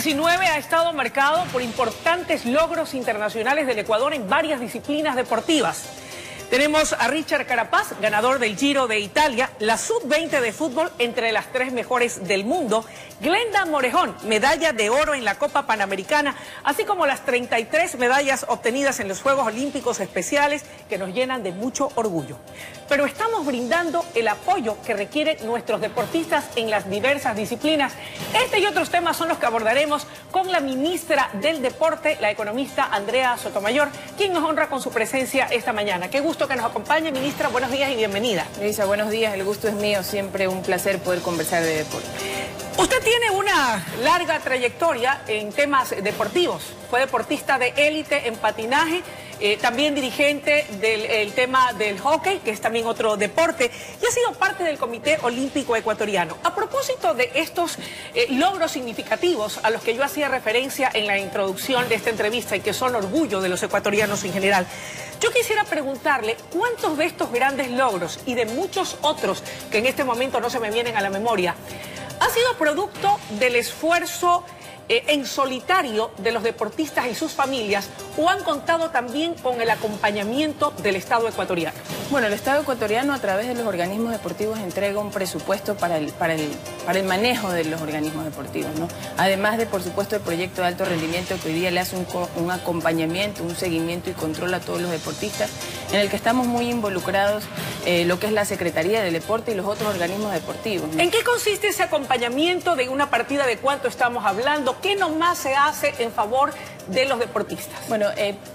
2019 ha estado marcado por importantes logros internacionales del Ecuador en varias disciplinas deportivas. Tenemos a Richard Carapaz, ganador del Giro de Italia, la Sub-20 de fútbol entre las 3 mejores del mundo, Glenda Morejón, medalla de oro en la Copa Panamericana, así como las 33 medallas obtenidas en los Juegos Olímpicos Especiales que nos llenan de mucho orgullo. Pero estamos brindando el apoyo que requieren nuestros deportistas en las diversas disciplinas. Este y otros temas son los que abordaremos con la ministra del Deporte, la economista Andrea Sotomayor, quien nos honra con su presencia esta mañana. Qué gusto que nos acompañe, ministra. Buenos días y bienvenida. Luisa, buenos días. El gusto es mío. Siempre un placer poder conversar de deporte. Usted tiene una larga trayectoria en temas deportivos. Fue deportista de élite en patinaje, también dirigente del tema del hockey, que es también otro deporte, y ha sido parte del Comité Olímpico Ecuatoriano. A propósito de estos logros significativos a los que yo hacía referencia en la introducción de esta entrevista y que son orgullo de los ecuatorianos en general, yo quisiera preguntarle cuántos de estos grandes logros y de muchos otros que en este momento no se me vienen a la memoria ha sido producto del esfuerzo en solitario de los deportistas y sus familias, o han contado también con el acompañamiento del Estado ecuatoriano. Bueno, el Estado ecuatoriano a través de los organismos deportivos entrega un presupuesto para el manejo de los organismos deportivos, ¿no? Además de, por supuesto, el proyecto de alto rendimiento que hoy día le hace un acompañamiento, un seguimiento y control a todos los deportistas, en el que estamos muy involucrados lo que es la Secretaría del Deporte y los otros organismos deportivos, ¿no? ¿En qué consiste ese acompañamiento de una partida? ¿De cuánto estamos hablando? ¿Qué nomás se hace en favor de los deportistas? Bueno,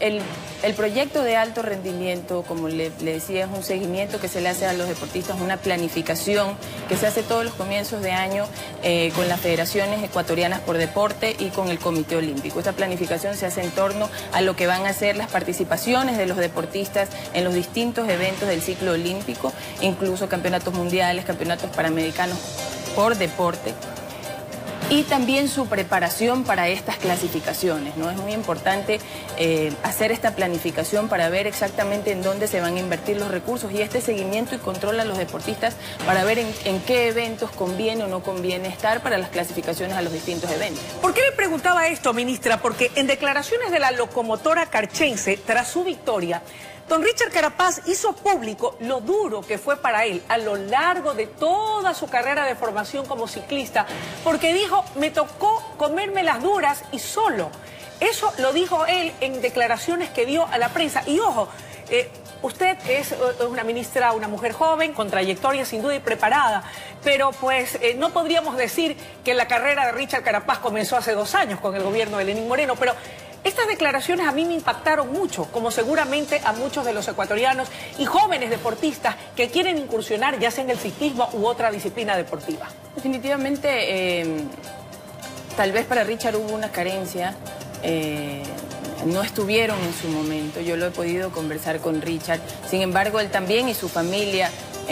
el proyecto de alto rendimiento, como le decía, es un seguimiento que se le hace a los deportistas, una planificación que se hace todos los comienzos de año con las federaciones ecuatorianas por deporte y con el Comité Olímpico. Esta planificación se hace en torno a lo que van a ser las participaciones de los deportistas en los distintos eventos del ciclo olímpico, incluso campeonatos mundiales, campeonatos panamericanos por deporte, y también su preparación para estas clasificaciones, ¿no? Es muy importante hacer esta planificación para ver exactamente en dónde se van a invertir los recursos y este seguimiento y control a los deportistas para ver en qué eventos conviene o no conviene estar para las clasificaciones a los distintos eventos. ¿Por qué le preguntaba esto, ministra? Porque en declaraciones de la locomotora carchense, tras su victoria, don Richard Carapaz hizo público lo duro que fue para él a lo largo de toda su carrera de formación como ciclista, porque dijo, me tocó comerme las duras y solo. Eso lo dijo él en declaraciones que dio a la prensa. Y ojo, usted es una ministra, una mujer joven, con trayectoria sin duda y preparada, pero pues no podríamos decir que la carrera de Richard Carapaz comenzó hace 2 años con el gobierno de Lenín Moreno, pero estas declaraciones a mí me impactaron mucho, como seguramente a muchos de los ecuatorianos y jóvenes deportistas que quieren incursionar ya sea en el ciclismo u otra disciplina deportiva. Definitivamente, tal vez para Richard hubo una carencia, no estuvieron en su momento, yo lo he podido conversar con Richard, sin embargo él también y su familia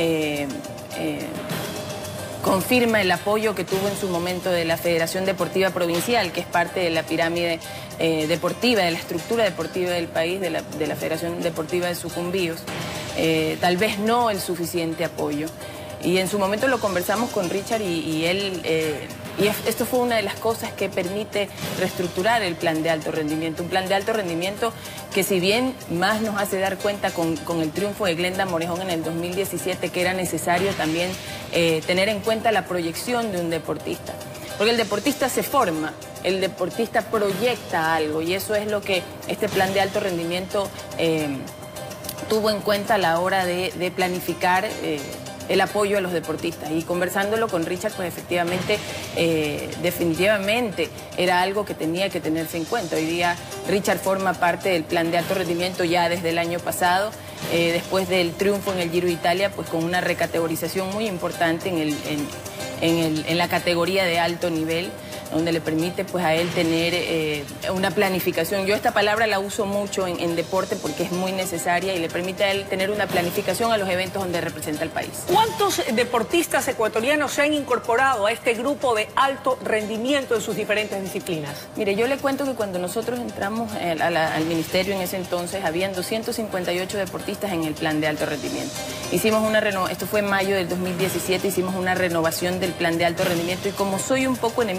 confirma el apoyo que tuvo en su momento de la Federación Deportiva Provincial, que es parte de la pirámide deportiva, de la estructura deportiva del país, de la Federación Deportiva de Sucumbíos. Tal vez no el suficiente apoyo. Y en su momento lo conversamos con Richard y él... esto fue una de las cosas que permite reestructurar el plan de alto rendimiento. Un plan de alto rendimiento que, si bien más nos hace dar cuenta con el triunfo de Glenda Morejón en el 2017, que era necesario también tener en cuenta la proyección de un deportista. Porque el deportista se forma, el deportista proyecta algo, y eso es lo que este plan de alto rendimiento tuvo en cuenta a la hora de planificar el apoyo a los deportistas. Y conversándolo con Richard, pues efectivamente, definitivamente era algo que tenía que tenerse en cuenta. Hoy día Richard forma parte del plan de alto rendimiento ya desde el año pasado, después del triunfo en el Giro de Italia, pues con una recategorización muy importante en la categoría de alto nivel, donde le permite pues a él tener una planificación. Yo esta palabra la uso mucho en deporte porque es muy necesaria y le permite a él tener una planificación a los eventos donde representa el país. ¿Cuántos deportistas ecuatorianos se han incorporado a este grupo de alto rendimiento en sus diferentes disciplinas? Mire, yo le cuento que cuando nosotros entramos al ministerio en ese entonces, habían 258 deportistas en el plan de alto rendimiento. Hicimos una renovación, esto fue en mayo del 2017, hicimos una renovación del plan de alto rendimiento y como soy un poco enemiga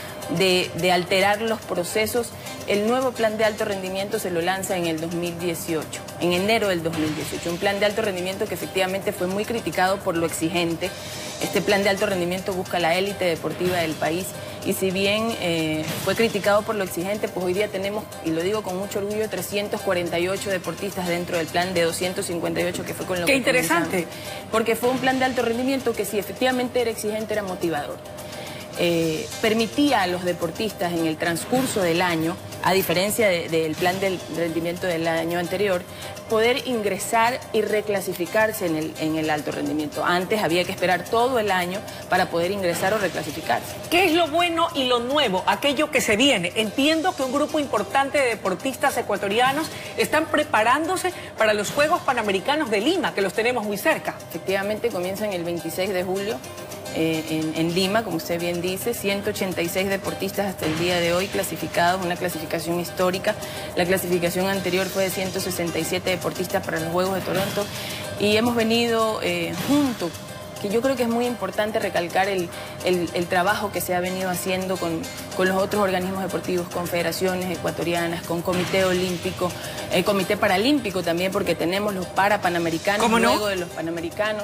de alterar los procesos. El nuevo plan de alto rendimiento se lo lanza en el 2018, en enero del 2018. Un plan de alto rendimiento que efectivamente fue muy criticado por lo exigente. Este plan de alto rendimiento busca la élite deportiva del país y si bien fue criticado por lo exigente, pues hoy día tenemos, y lo digo con mucho orgullo, 348 deportistas dentro del plan de 258 que fue con lo que comenzamos. ¡Qué interesante! Porque fue un plan de alto rendimiento que si efectivamente era exigente, era motivador. Permitía a los deportistas en el transcurso del año, a diferencia del plan del rendimiento del año anterior, poder ingresar y reclasificarse en el alto rendimiento. Antes había que esperar todo el año para poder ingresar o reclasificarse. ¿Qué es lo bueno y lo nuevo, aquello que se viene? Entiendo que un grupo importante de deportistas ecuatorianos están preparándose para los Juegos Panamericanos de Lima, que los tenemos muy cerca. Efectivamente, comienzan el 26 de julio. En Lima, como usted bien dice, 186 deportistas hasta el día de hoy clasificados, una clasificación histórica. La clasificación anterior fue de 167 deportistas para los Juegos de Toronto y hemos venido juntos, que yo creo que es muy importante recalcar el trabajo que se ha venido haciendo con los otros organismos deportivos, con federaciones ecuatorianas, con Comité Olímpico, Comité Paralímpico también, porque tenemos los Parapanamericanos, luego de los Panamericanos.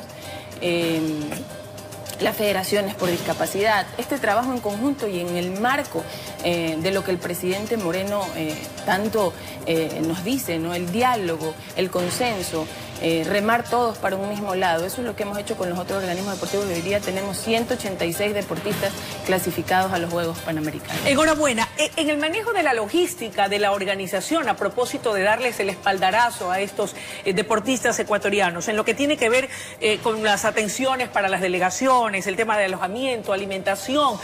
Las federaciones por discapacidad, este trabajo en conjunto y en el marco de lo que el presidente Moreno tanto nos dice, ¿no? El diálogo, el consenso, remar todos para un mismo lado. Eso es lo que hemos hecho con los otros organismos deportivos y hoy día tenemos 186 deportistas clasificados a los Juegos Panamericanos. Enhorabuena. En el manejo de la logística, de la organización, a propósito de darles el espaldarazo a estos deportistas ecuatorianos, en lo que tiene que ver con las atenciones para las delegaciones, el tema de alojamiento, alimentación,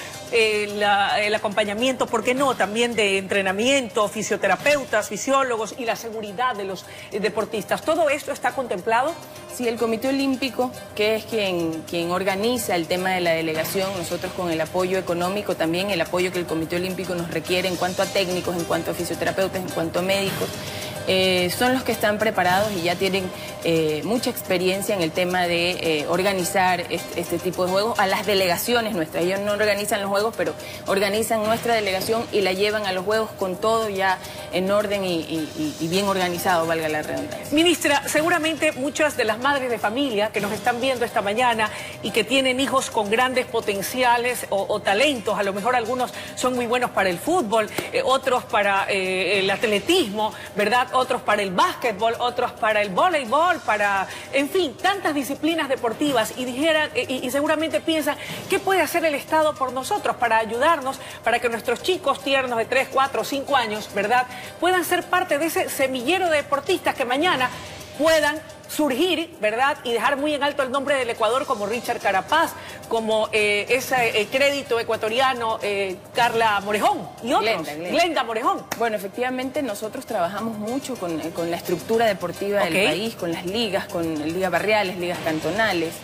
el acompañamiento, ¿por qué no?, también de entrenamiento, fisioterapeutas, fisiólogos y la seguridad de los deportistas. ¿Todo esto está contemplado? Sí, el Comité Olímpico, que es quien organiza el tema de la delegación, nosotros con el apoyo económico, también el apoyo que el Comité Olímpico nos requiere en cuanto a técnicos, en cuanto a fisioterapeutas, en cuanto a médicos, son los que están preparados y ya tienen mucha experiencia en el tema de organizar este tipo de juegos a las delegaciones nuestras. Ellos no organizan los juegos, pero organizan nuestra delegación y la llevan a los juegos con todo ya en orden y bien organizado, valga la redundancia. Ministra, seguramente muchas de las madres de familia que nos están viendo esta mañana y que tienen hijos con grandes potenciales o talentos, a lo mejor algunos son muy buenos para el fútbol, otros para el atletismo, ¿verdad? Otros para el básquetbol, otros para el voleibol, para, en fin, tantas disciplinas deportivas y seguramente piensan, ¿qué puede hacer el Estado por nosotros para ayudarnos, para que nuestros chicos tiernos de 3, 4, 5 años, ¿verdad?, puedan ser parte de ese semillero de deportistas que mañana puedan surgir, ¿verdad?, y dejar muy en alto el nombre del Ecuador, como Richard Carapaz, como ese crédito ecuatoriano, Carla Morejón y otros, Glenda Morejón. Bueno, efectivamente nosotros trabajamos mucho con la estructura deportiva del país, con las ligas, con ligas barriales, ligas cantonales,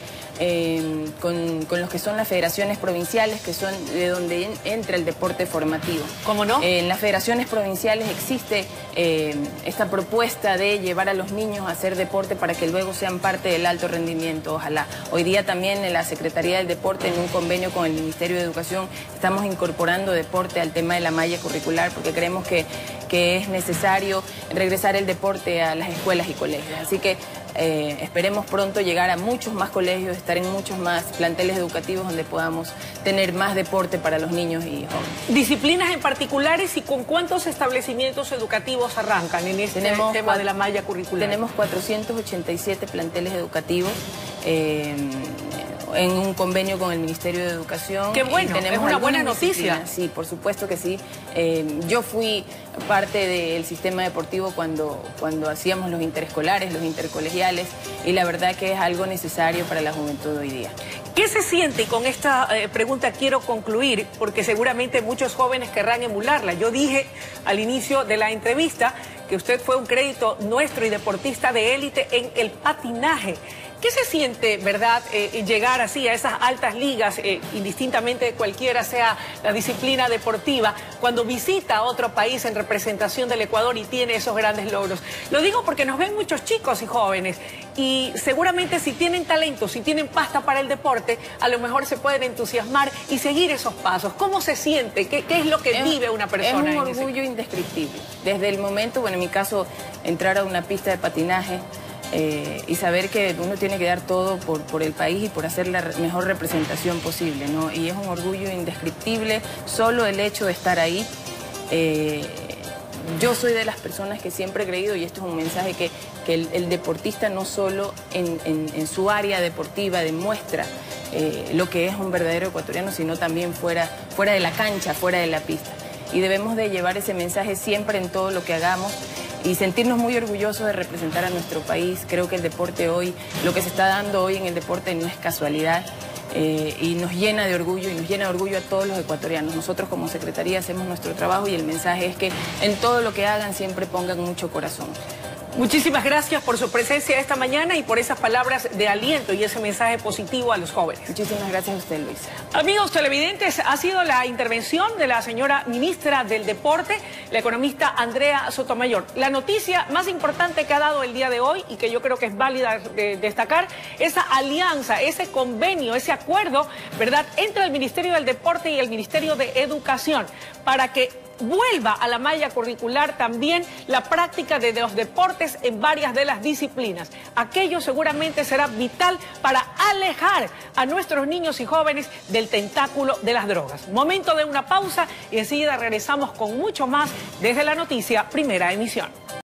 con los que son las federaciones provinciales, que son de donde entra el deporte formativo. ¿Cómo no? En las federaciones provinciales existe esta propuesta de llevar a los niños a hacer deporte para que luego sean parte del alto rendimiento, ojalá. Hoy día también en la Secretaría del Deporte, en un convenio con el Ministerio de Educación, estamos incorporando deporte al tema de la malla curricular porque creemos que es necesario regresar el deporte a las escuelas y colegios. Así que esperemos pronto llegar a muchos más colegios, estar en muchos más planteles educativos donde podamos tener más deporte para los niños y jóvenes. ¿Disciplinas en particulares y con cuántos establecimientos educativos arrancan en este tema de la malla curricular? Tenemos 487 planteles educativos en un convenio con el Ministerio de Educación. ¡Qué bueno! Es una buena noticia. Sí, por supuesto que sí. Yo fui parte del sistema deportivo cuando hacíamos los interescolares, los intercolegiales, y la verdad que es algo necesario para la juventud hoy día. ¿Qué se siente? Y con esta pregunta quiero concluir, porque seguramente muchos jóvenes querrán emularla. Yo dije al inicio de la entrevista que usted fue un crédito nuestro y deportista de élite en el patinaje. ¿Qué se siente, verdad, llegar así a esas altas ligas, indistintamente de cualquiera sea la disciplina deportiva, cuando visita a otro país en representación del Ecuador y tiene esos grandes logros? Lo digo porque nos ven muchos chicos y jóvenes y seguramente si tienen talento, si tienen pasta para el deporte, a lo mejor se pueden entusiasmar y seguir esos pasos. ¿Cómo se siente? ¿Qué es lo que vive una persona? Es un orgullo indescriptible. Desde el momento, bueno, en mi caso, entrar a una pista de patinaje y saber que uno tiene que dar todo por el país y por hacer la mejor representación posible, ¿no? Y es un orgullo indescriptible solo el hecho de estar ahí. Yo soy de las personas que siempre he creído, y esto es un mensaje, que el deportista no solo en su área deportiva demuestra lo que es un verdadero ecuatoriano, sino también fuera de la cancha, fuera de la pista. Y debemos de llevar ese mensaje siempre en todo lo que hagamos y sentirnos muy orgullosos de representar a nuestro país. Creo que el deporte hoy, lo que se está dando hoy en el deporte no es casualidad. Y nos llena de orgullo, y nos llena de orgullo a todos los ecuatorianos. Nosotros como Secretaría hacemos nuestro trabajo y el mensaje es que en todo lo que hagan siempre pongan mucho corazón. Muchísimas gracias por su presencia esta mañana y por esas palabras de aliento y ese mensaje positivo a los jóvenes. Muchísimas gracias a usted, Luis. Amigos televidentes, ha sido la intervención de la señora ministra del Deporte, la economista Andrea Sotomayor. La noticia más importante que ha dado el día de hoy y que yo creo que es válida destacar, esa alianza, ese convenio, ese acuerdo, ¿verdad?, entre el Ministerio del Deporte y el Ministerio de Educación para que vuelva a la malla curricular también la práctica de los deportes en varias de las disciplinas. Aquello seguramente será vital para alejar a nuestros niños y jóvenes del tentáculo de las drogas. Momento de una pausa y enseguida regresamos con mucho más desde la noticia Primera Emisión.